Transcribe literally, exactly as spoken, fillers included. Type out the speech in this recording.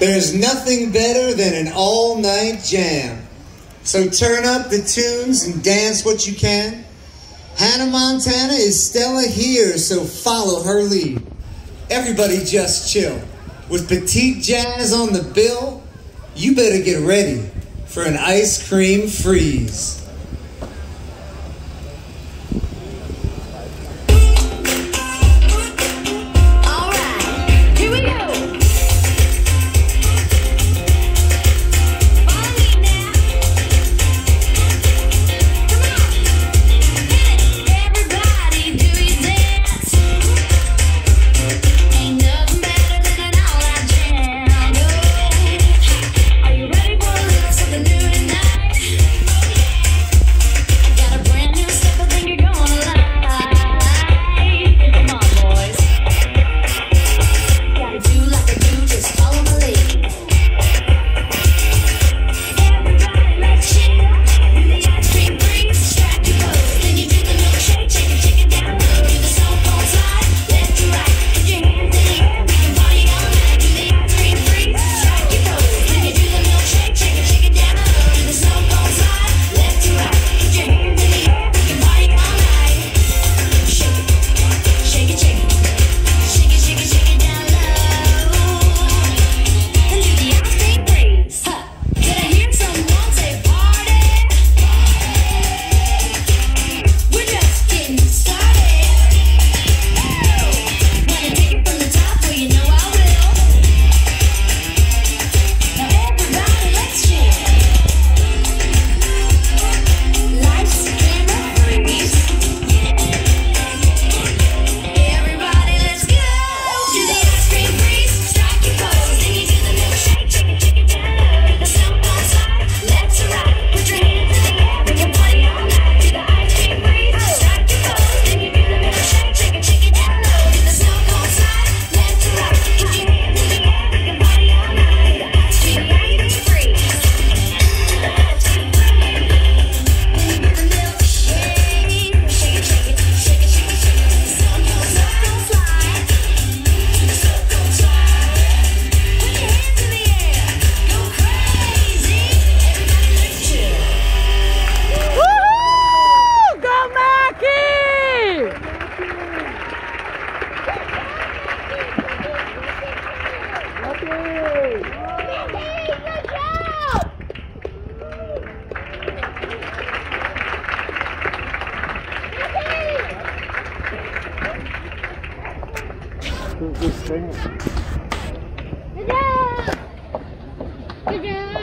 There's nothing better than an all-night jam. So turn up the tunes and dance what you can. Hannah Montana is Stella here, so follow her lead. Everybody just chill. With Petite Jazz on the bill, you better get ready for an ice cream freeze. This thing. Good job! Good job!